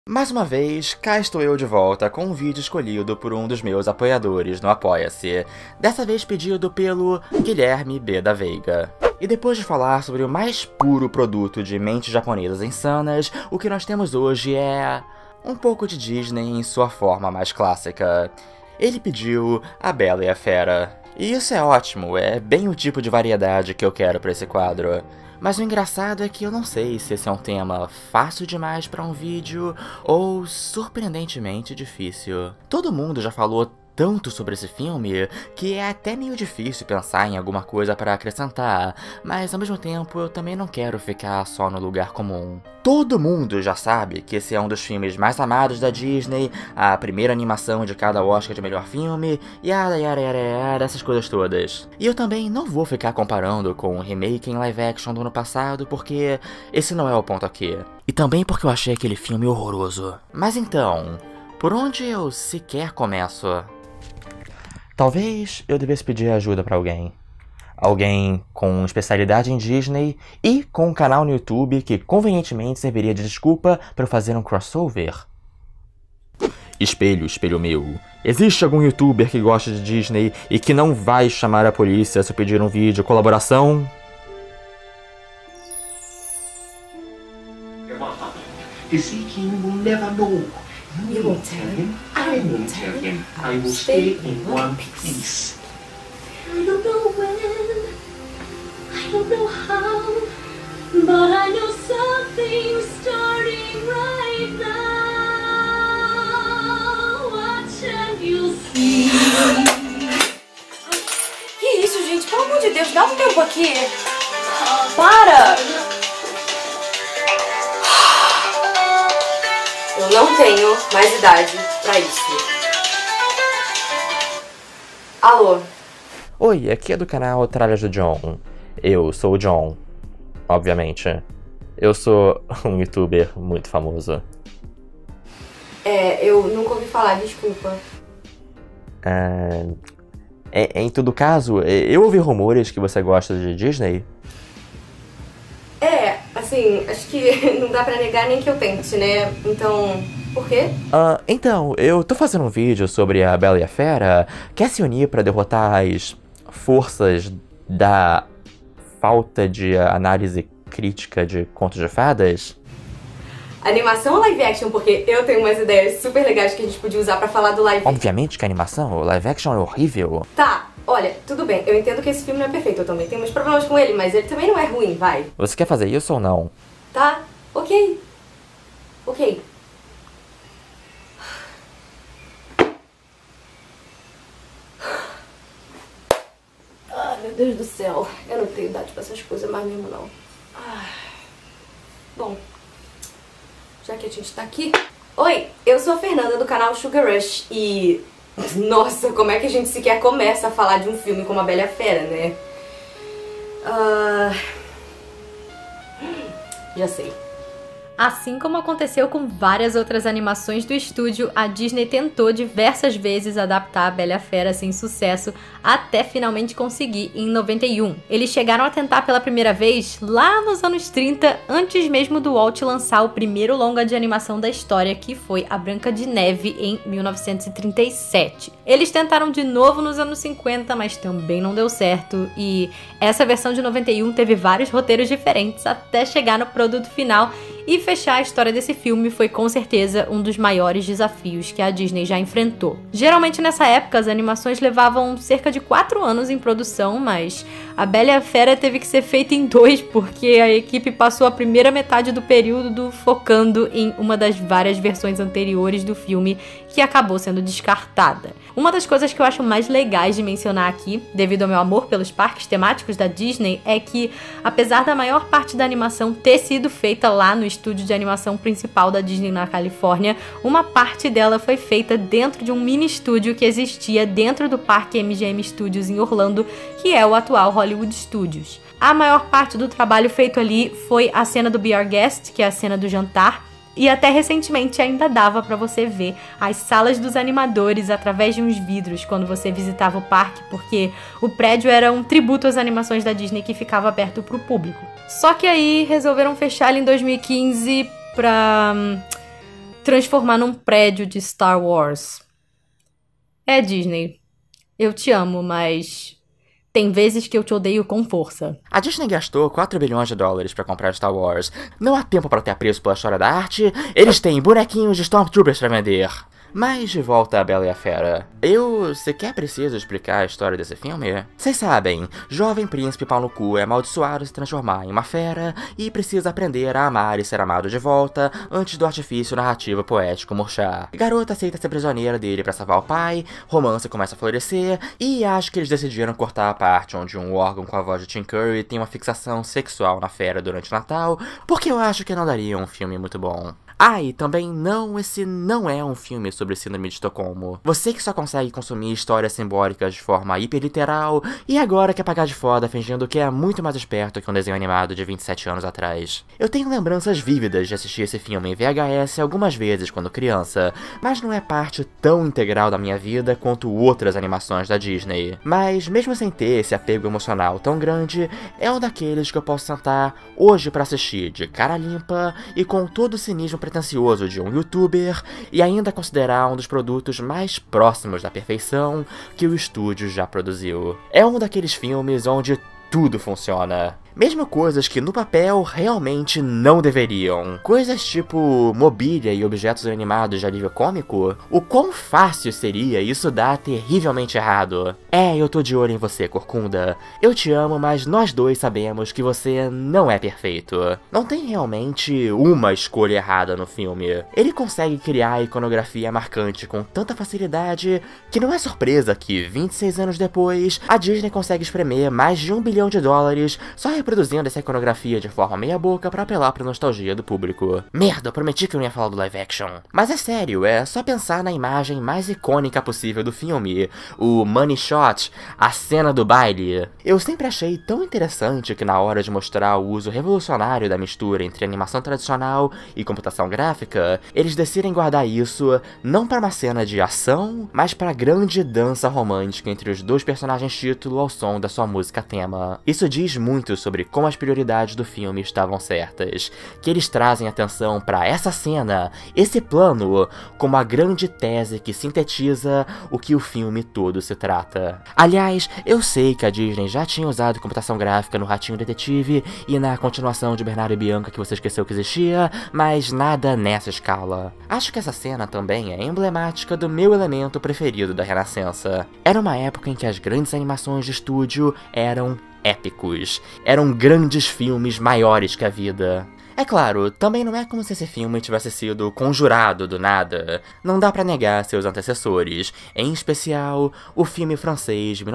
Mais uma vez, cá estou eu de volta com um vídeo escolhido por um dos meus apoiadores no Apoia-se, dessa vez pedido pelo Guilherme B. da Veiga. E depois de falar sobre o mais puro produto de mentes japonesas insanas, o que nós temos hoje é um pouco de Disney em sua forma mais clássica. Ele pediu A Bela e a Fera. E isso é ótimo, é bem o tipo de variedade que eu quero para esse quadro. Mas o engraçado é que eu não sei se esse é um tema fácil demais para um vídeo ou surpreendentemente difícil. Todo mundo já falou tanto sobre esse filme que é até meio difícil pensar em alguma coisa para acrescentar, mas ao mesmo tempo eu também não quero ficar só no lugar comum. Todo mundo já sabe que esse é um dos filmes mais amados da Disney, a primeira animação de cada Oscar de melhor filme, yada yada yada yada, essas coisas todas. E eu também não vou ficar comparando com o remake em live action do ano passado, porque esse não é o ponto aqui. E também porque eu achei aquele filme horroroso. Mas então, por onde eu sequer começo? Talvez eu devesse pedir ajuda pra alguém. Alguém com especialidade em Disney e com um canal no YouTube que convenientemente serviria de desculpa para eu fazer um crossover. Espelho, espelho meu. Existe algum youtuber que gosta de Disney e que não vai chamar a polícia se eu pedir um vídeo colaboração? Ezekiel will never know. You won't tell him. I won't tell him. I will stay in one piece. I don't know when, I don't know how, but I know something's starting right now. Watch and you'll see. Que isso, gente? Pelo amor de Deus, dá um tempo aqui. Para! Eu não tenho mais idade pra isso. Alô? Oi, aqui é do canal Tralhas do John. Eu sou o John, obviamente. Eu sou um youtuber muito famoso. Eu nunca ouvi falar, desculpa. Em todo caso, eu ouvi rumores que você gosta de Disney. Assim, acho que não dá pra negar nem que eu tente, né? Então, por quê? Então, eu tô fazendo um vídeo sobre a Bela e a Fera. Quer se unir pra derrotar as forças da falta de análise crítica de contos de fadas? Animação ou live action? Porque eu tenho umas ideias super legais que a gente podia usar pra falar do live... Obviamente que a animação, o live action é horrível. Tá, olha, tudo bem, eu entendo que esse filme não é perfeito, eu também tenho meus problemas com ele, mas ele também não é ruim, vai. Você quer fazer isso ou não? Tá, ok. Ok. Ai, meu Deus do céu, eu não tenho idade pra essas coisas mais mesmo, não. Bom, já que a gente tá aqui... Oi, eu sou a Fernanda do canal Sugar Rush e... Nossa, como é que a gente sequer começa a falar de um filme como A Bela e a Fera, né? Já sei. Assim como aconteceu com várias outras animações do estúdio, a Disney tentou diversas vezes adaptar a Bela e a Fera sem sucesso, até finalmente conseguir em 91. Eles chegaram a tentar pela primeira vez lá nos anos 30, antes mesmo do Walt lançar o primeiro longa de animação da história, que foi A Branca de Neve, em 1937. Eles tentaram de novo nos anos 50, mas também não deu certo, e essa versão de 91 teve vários roteiros diferentes até chegar no produto final, e fechar a história desse filme foi com certeza um dos maiores desafios que a Disney já enfrentou. Geralmente nessa época as animações levavam cerca de 4 anos em produção, mas A Bela e a Fera teve que ser feita em 2 porque a equipe passou a primeira metade do período focando em uma das várias versões anteriores do filme que acabou sendo descartada. Uma das coisas que eu acho mais legais de mencionar aqui, devido ao meu amor pelos parques temáticos da Disney, é que, apesar da maior parte da animação ter sido feita lá no estúdio de animação principal da Disney na Califórnia, uma parte dela foi feita dentro de um mini estúdio que existia dentro do parque MGM Studios em Orlando, que é o atual Hollywood Studios. A maior parte do trabalho feito ali foi a cena do Be Our Guest, que é a cena do jantar, e até recentemente ainda dava pra você ver as salas dos animadores através de uns vidros quando você visitava o parque, porque o prédio era um tributo às animações da Disney que ficava aberto pro público. Só que aí resolveram fechar ele em 2015 pra transformar num prédio de Star Wars. É, Disney, eu te amo, mas tem vezes que eu te odeio com força. A Disney gastou 4 bilhões de dólares pra comprar Star Wars. Não há tempo para ter apreço pela história da arte. Eles têm bonequinhos de Stormtroopers pra vender. Mas de volta a Bela e a Fera. Eu sequer preciso explicar a história desse filme? Vocês sabem, jovem príncipe pau no cu é amaldiçoado se transformar em uma fera e precisa aprender a amar e ser amado de volta antes do artifício narrativo poético murchar. Garota aceita ser prisioneira dele pra salvar o pai, romance começa a florescer e acho que eles decidiram cortar a parte onde um órgão com a voz de Tim Curry tem uma fixação sexual na fera durante o Natal, porque eu acho que não daria um filme muito bom. Ah, e também esse não é um filme sobre síndrome de Estocolmo. Você que só consegue consumir histórias simbólicas de forma hiperliteral e agora quer pagar de foda fingindo que é muito mais esperto que um desenho animado de 27 anos atrás. Eu tenho lembranças vívidas de assistir esse filme em VHS algumas vezes quando criança, mas não é parte tão integral da minha vida quanto outras animações da Disney. Mas mesmo sem ter esse apego emocional tão grande, é um daqueles que eu posso sentar hoje pra assistir de cara limpa e com todo o cinismo pretensioso de um youtuber e ainda considerar um dos produtos mais próximos da perfeição que o estúdio já produziu. É um daqueles filmes onde tudo funciona. Mesmo coisas que no papel realmente não deveriam. Coisas tipo mobília e objetos animados de alívio cômico. O quão fácil seria isso dar terrivelmente errado. É, eu tô de olho em você, Corcunda. Eu te amo, mas nós dois sabemos que você não é perfeito. Não tem realmente uma escolha errada no filme. Ele consegue criar a iconografia marcante com tanta facilidade que não é surpresa que, 26 anos depois, a Disney consegue espremer mais de $1 bilhão só reproduzindo essa iconografia de forma meia boca pra apelar pra nostalgia do público. Merda, eu prometi que eu não ia falar do live action. Mas é sério, é só pensar na imagem mais icônica possível do filme, o Money Shot, a cena do baile. Eu sempre achei tão interessante que na hora de mostrar o uso revolucionário da mistura entre animação tradicional e computação gráfica, eles decidem guardar isso não pra uma cena de ação, mas pra grande dança romântica entre os dois personagens título ao som da sua música tema. Isso diz muito sobre como as prioridades do filme estavam certas, que eles trazem atenção para essa cena, esse plano, como a grande tese que sintetiza o que o filme todo se trata. Aliás, eu sei que a Disney já tinha usado computação gráfica no Ratinho Detetive e na continuação de Bernardo e Bianca que você esqueceu que existia, mas nada nessa escala. Acho que essa cena também é emblemática do meu elemento preferido da Renascença. Era uma época em que as grandes animações de estúdio eram épicos. Eram grandes filmes maiores que a vida. É claro, também não é como se esse filme tivesse sido conjurado do nada. Não dá pra negar seus antecessores, em especial o filme francês de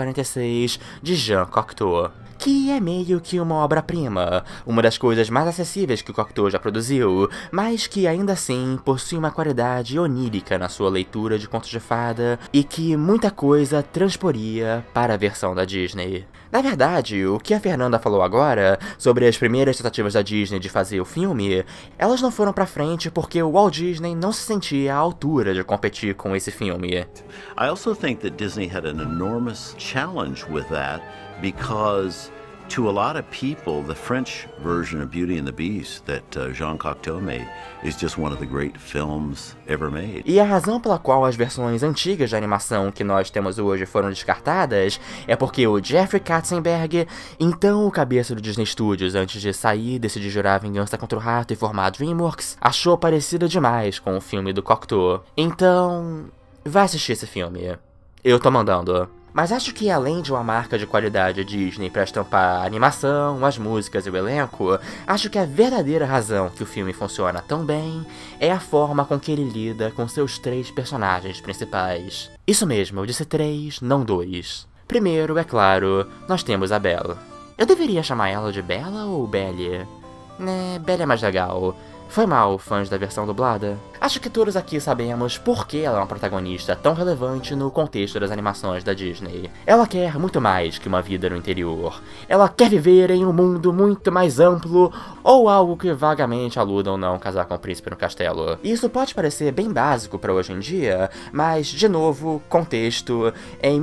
1946 de Jean Cocteau, que é meio que uma obra-prima, uma das coisas mais acessíveis que o Cocteau já produziu, mas que ainda assim possui uma qualidade onírica na sua leitura de contos de fada e que muita coisa transporia para a versão da Disney. Na verdade, o que a Fernanda falou agora sobre as primeiras tentativas da Disney de fazer o filme, elas não foram pra frente porque o Walt Disney não se sentia à altura de competir com esse filme. I also think that Disney had an enormous challenge with that because to a lot of people, the French version of Beauty and the Beast that Jean Cocteau made is just one of the great films ever made. E a razão pela qual as versões antigas de animação que nós temos hoje foram descartadas é porque o Jeffrey Katzenberg, então o cabeça do Disney Studios antes de sair, decidir jurar vingança contra o rato e formar a DreamWorks, achou parecida demais com o filme do Cocteau. Então, vai assistir esse filme. Eu tô mandando. Mas acho que além de uma marca de qualidade Disney para estampar a animação, as músicas e o elenco, acho que a verdadeira razão que o filme funciona tão bem é a forma com que ele lida com seus 3 personagens principais. Isso mesmo, eu disse 3, não 2. Primeiro, é claro, nós temos a Belle. Eu deveria chamar ela de Bella ou Belle? Belle é mais legal. Foi mal, fãs da versão dublada? Acho que todos aqui sabemos por que ela é uma protagonista tão relevante no contexto das animações da Disney. Ela quer muito mais que uma vida no interior. Ela quer viver em um mundo muito mais amplo, ou algo que vagamente aluda ou não casar com o príncipe no castelo. Isso pode parecer bem básico pra hoje em dia, mas, de novo, contexto. Em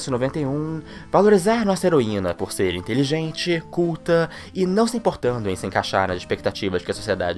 1991, valorizar nossa heroína por ser inteligente, culta e não se importando em se encaixar nas expectativas que a sociedade tinha dela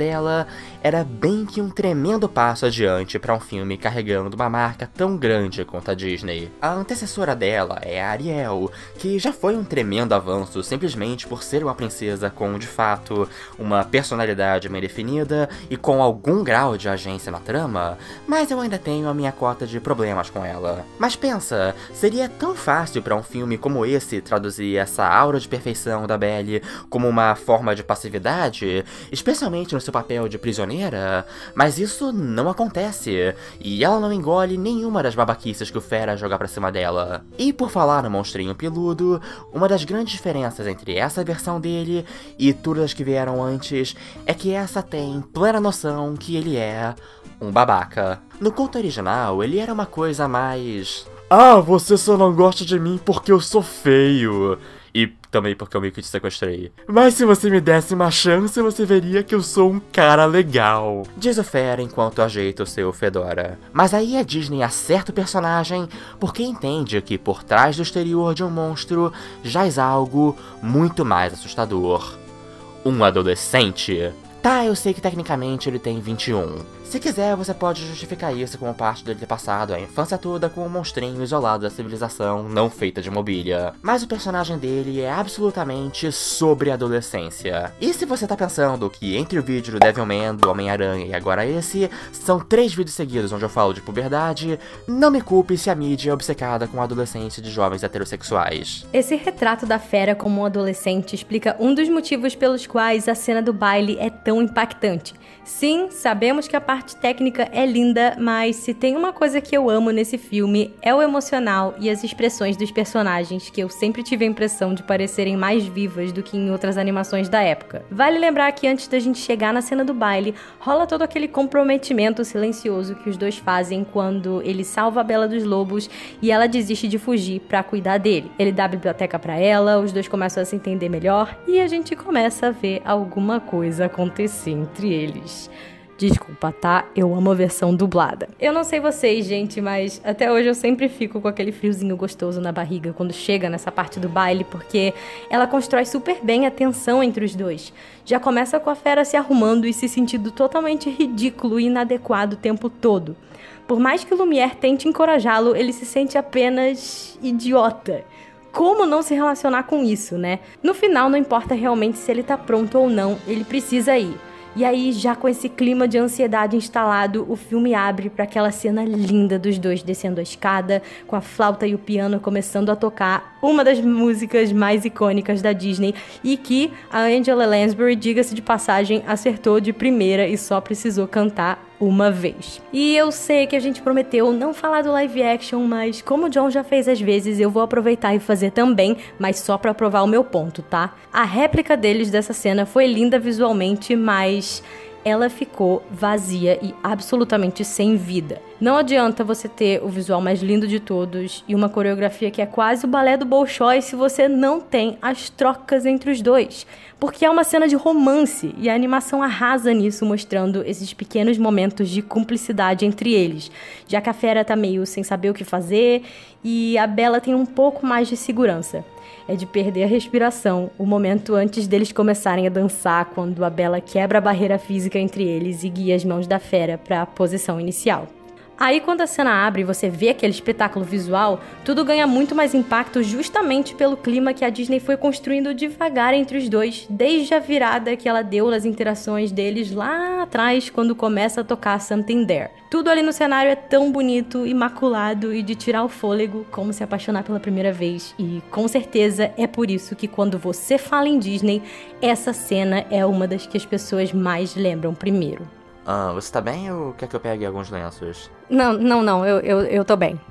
dela era bem que um tremendo passo adiante para um filme carregando uma marca tão grande quanto a Disney. A antecessora dela é a Ariel, que já foi um tremendo avanço simplesmente por ser uma princesa com, de fato, uma personalidade bem definida e com algum grau de agência na trama, mas eu ainda tenho a minha cota de problemas com ela. Mas pensa, seria tão fácil para um filme como esse traduzir essa aura de perfeição da Belle como uma forma de passividade, especialmente no seu papel de prisioneira, mas isso não acontece, e ela não engole nenhuma das babaquices que o Fera joga pra cima dela. E por falar no monstrinho peludo, uma das grandes diferenças entre essa versão dele e todas as que vieram antes é que essa tem plena noção que ele é um babaca. No conto original, ele era uma coisa mais... Ah, você só não gosta de mim porque eu sou feio. E também porque eu meio que te sequestrei. Mas se você me desse uma chance, você veria que eu sou um cara legal. Diz o Fera enquanto ajeita o seu fedora. Mas aí a Disney acerta o personagem porque entende que por trás do exterior de um monstro jaz algo muito mais assustador. Um adolescente. Tá, eu sei que tecnicamente ele tem 21. Se quiser, você pode justificar isso como parte dele ter passado a infância toda com um monstrinho isolado da civilização não feita de mobília. Mas o personagem dele é absolutamente sobre a adolescência. E se você tá pensando que entre o vídeo do Devilman, do Homem-Aranha e agora esse, são 3 vídeos seguidos onde eu falo de puberdade, não me culpe se a mídia é obcecada com a adolescência de jovens heterossexuais. Esse retrato da Fera como um adolescente explica um dos motivos pelos quais a cena do baile é tão impactante. Sim, sabemos que a parte técnica é linda, mas se tem uma coisa que eu amo nesse filme é o emocional e as expressões dos personagens, que eu sempre tive a impressão de parecerem mais vivas do que em outras animações da época. Vale lembrar que antes da gente chegar na cena do baile, rola todo aquele comprometimento silencioso que os dois fazem quando ele salva a Bela dos Lobos e ela desiste de fugir pra cuidar dele. Ele dá a biblioteca pra ela, os dois começam a se entender melhor e a gente começa a ver alguma coisa acontecer entre eles. Desculpa, tá? Eu amo a versão dublada. Eu não sei vocês, gente, mas até hoje eu sempre fico com aquele friozinho gostoso na barriga quando chega nessa parte do baile, porque ela constrói super bem a tensão entre os dois. Já começa com a Fera se arrumando e se sentindo totalmente ridículo e inadequado o tempo todo. Por mais que o Lumière tente encorajá-lo, ele se sente apenas idiota. Como não se relacionar com isso, né? No final, não importa realmente se ele tá pronto ou não, ele precisa ir. E aí, já com esse clima de ansiedade instalado, o filme abre para aquela cena linda dos dois descendo a escada, com a flauta e o piano começando a tocar uma das músicas mais icônicas da Disney e que a Angela Lansbury, diga-se de passagem, acertou de primeira e só precisou cantar uma vez. E eu sei que a gente prometeu não falar do live action, mas como o John já fez às vezes, eu vou aproveitar e fazer também, mas só pra provar o meu ponto, tá? A réplica deles dessa cena foi linda visualmente, mas ela ficou vazia e absolutamente sem vida. Não adianta você ter o visual mais lindo de todos e uma coreografia que é quase o balé do Bolshoi se você não tem as trocas entre os dois. Porque é uma cena de romance e a animação arrasa nisso, mostrando esses pequenos momentos de cumplicidade entre eles, já que a Fera tá meio sem saber o que fazer e a Bela tem um pouco mais de segurança. É de perder a respiração, o momento antes deles começarem a dançar, quando a Bela quebra a barreira física entre eles e guia as mãos da Fera para a posição inicial. Aí quando a cena abre e você vê aquele espetáculo visual, tudo ganha muito mais impacto justamente pelo clima que a Disney foi construindo devagar entre os dois, desde a virada que ela deu nas interações deles lá atrás, quando começa a tocar Something There. Tudo ali no cenário é tão bonito, imaculado e de tirar o fôlego, como se apaixonar pela primeira vez. E com certeza é por isso que quando você fala em Disney, essa cena é uma das que as pessoas mais lembram primeiro. Você tá bem ou quer que eu pegue alguns lenços? Não, eu tô bem.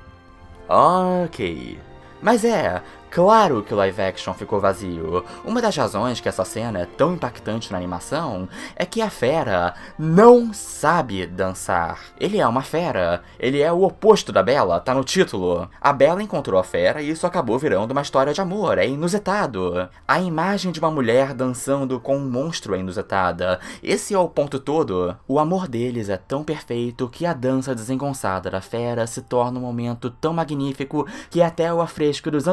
Ok. Mas claro que o live action ficou vazio. Uma das razões que essa cena é tão impactante na animação é que a Fera não sabe dançar. Ele é uma fera. Ele é o oposto da Bela, tá no título. A Bela encontrou a Fera e isso acabou virando uma história de amor, é inusitado. A imagem de uma mulher dançando com um monstro é inusitada. Esse é o ponto todo. O amor deles é tão perfeito que a dança desengonçada da Fera se torna um momento tão magnífico que até o afresco dos anjinhos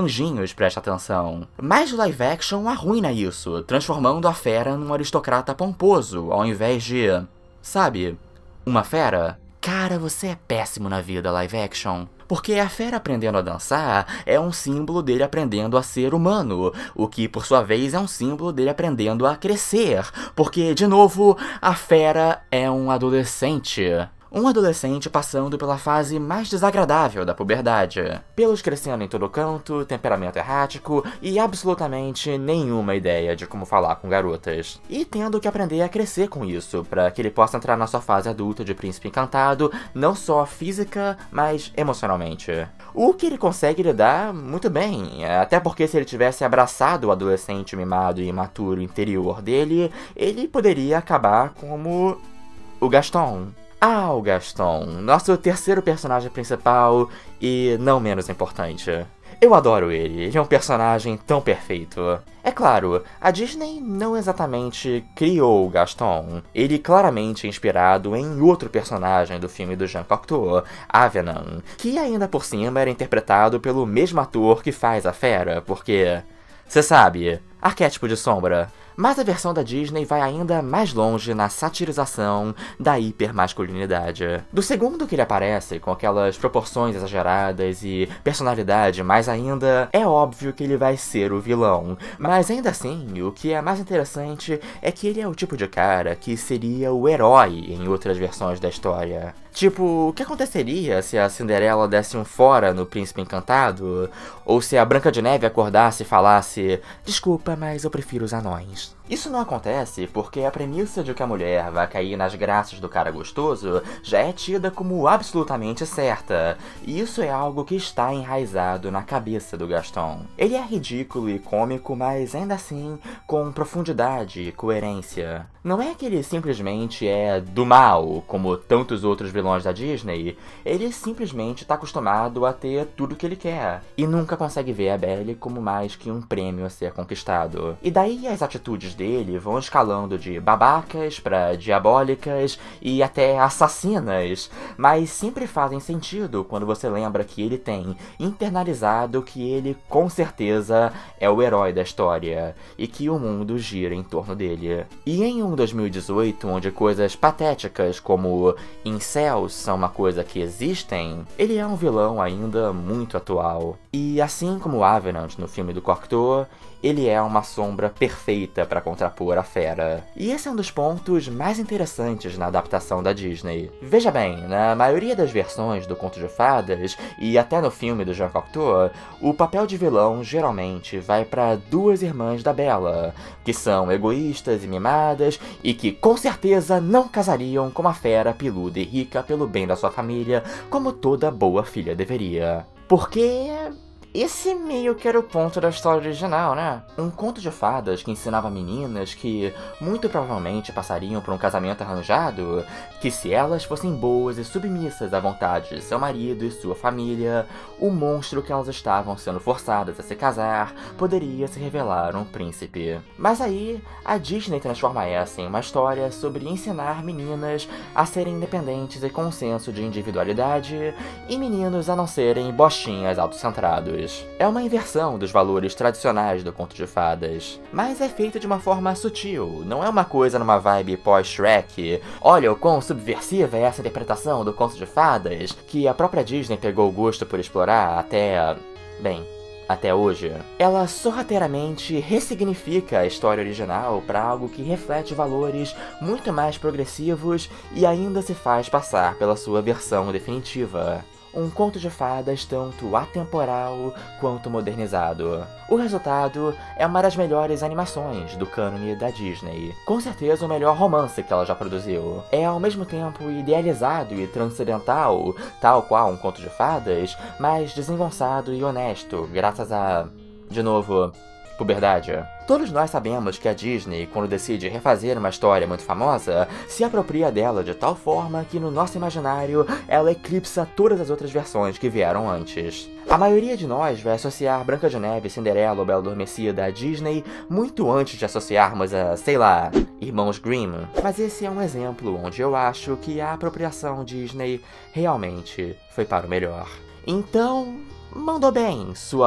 menos preste atenção. Mas o live action arruina isso, transformando a fera num aristocrata pomposo, ao invés de... sabe? Uma fera? Cara, você é péssimo na vida, live action. Porque a fera aprendendo a dançar é um símbolo dele aprendendo a ser humano, o que, por sua vez, é um símbolo dele aprendendo a crescer, porque, de novo, a fera é um adolescente. Um adolescente passando pela fase mais desagradável da puberdade. Pelos crescendo em todo canto, temperamento errático e absolutamente nenhuma ideia de como falar com garotas. E tendo que aprender a crescer com isso, para que ele possa entrar na sua fase adulta de príncipe encantado, não só física, mas emocionalmente. O que ele consegue lidar muito bem, até porque se ele tivesse abraçado o adolescente mimado e imaturo interior dele, ele poderia acabar como... o Gaston. Ah, o Gaston, nosso terceiro personagem principal e não menos importante. Eu adoro ele é um personagem tão perfeito. É claro, a Disney não exatamente criou o Gaston. Ele claramente é inspirado em outro personagem do filme do Jean Cocteau, Avenant, que ainda por cima era interpretado pelo mesmo ator que faz a fera, porque... cê sabe, arquétipo de sombra. Mas a versão da Disney vai ainda mais longe na satirização da hipermasculinidade. Do segundo que ele aparece, com aquelas proporções exageradas e personalidade mais ainda, é óbvio que ele vai ser o vilão. Mas ainda assim, o que é mais interessante é que ele é o tipo de cara que seria o herói em outras versões da história. Tipo, o que aconteceria se a Cinderela desse um fora no Príncipe Encantado? Ou se a Branca de Neve acordasse e falasse: desculpa, mas eu prefiro os anões. Isso não acontece porque a premissa de que a mulher vai cair nas graças do cara gostoso já é tida como absolutamente certa, e isso é algo que está enraizado na cabeça do Gaston. Ele é ridículo e cômico, mas ainda assim com profundidade e coerência. Não é que ele simplesmente é do mal, como tantos outros vilões da Disney, ele simplesmente está acostumado a ter tudo que ele quer, e nunca consegue ver a Belle como mais que um prêmio a ser conquistado. E daí as atitudes dele vão escalando de babacas pra diabólicas e até assassinas, mas sempre fazem sentido quando você lembra que ele tem internalizado que ele com certeza é o herói da história e que o mundo gira em torno dele. E em um 2018, onde coisas patéticas como incels são uma coisa que existem, ele é um vilão ainda muito atual. E assim como Avenant no filme do Cocteau, ele é uma sombra perfeita para contrapor a fera. E esse é um dos pontos mais interessantes na adaptação da Disney. Veja bem, na maioria das versões do Conto de Fadas, e até no filme do Jean Cocteau, o papel de vilão geralmente vai para duas irmãs da Bela, que são egoístas e mimadas, e que com certeza não casariam com uma fera peluda e rica pelo bem da sua família, como toda boa filha deveria. Porque... esse meio que era o ponto da história original, né? Um conto de fadas que ensinava meninas que muito provavelmente passariam por um casamento arranjado, que se elas fossem boas e submissas à vontade de seu marido e sua família, o monstro que elas estavam sendo forçadas a se casar poderia se revelar um príncipe. Mas aí, a Disney transforma essa em uma história sobre ensinar meninas a serem independentes e com um senso de individualidade, e meninos a não serem bostinhas autocentrados. É uma inversão dos valores tradicionais do conto de fadas, mas é feita de uma forma sutil, não é uma coisa numa vibe pós-Shrek, olha o quão subversiva é essa interpretação do conto de fadas, que a própria Disney pegou o gosto por explorar até... bem... até hoje. Ela sorrateiramente ressignifica a história original para algo que reflete valores muito mais progressivos e ainda se faz passar pela sua versão definitiva. Um conto de fadas tanto atemporal quanto modernizado. O resultado é uma das melhores animações do cânone da Disney. Com certeza o melhor romance que ela já produziu. É ao mesmo tempo idealizado e transcendental, tal qual um conto de fadas, mas desengonçado e honesto, graças a... de novo... puberdade. Todos nós sabemos que a Disney, quando decide refazer uma história muito famosa, se apropria dela de tal forma que no nosso imaginário ela eclipsa todas as outras versões que vieram antes. A maioria de nós vai associar Branca de Neve, Cinderela ou Bela Adormecida à Disney muito antes de associarmos a, sei lá, Irmãos Grimm. Mas esse é um exemplo onde eu acho que a apropriação Disney realmente foi para o melhor. Então, mandou bem, sua...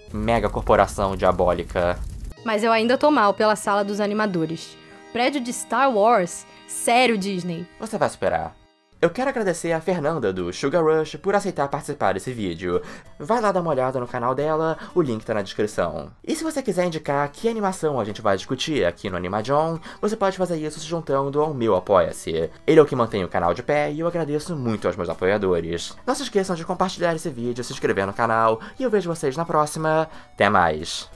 mega corporação diabólica. Mas eu ainda tô mal pela sala dos animadores. Prédio de Star Wars? Sério, Disney? Você vai superar. Eu quero agradecer a Fernanda do Sugar Rush por aceitar participar desse vídeo. Vai lá dar uma olhada no canal dela, o link tá na descrição. E se você quiser indicar que animação a gente vai discutir aqui no Animajon, você pode fazer isso se juntando ao meu Apoia-se. Ele é o que mantém o canal de pé e eu agradeço muito aos meus apoiadores. Não se esqueçam de compartilhar esse vídeo, se inscrever no canal e eu vejo vocês na próxima. Até mais!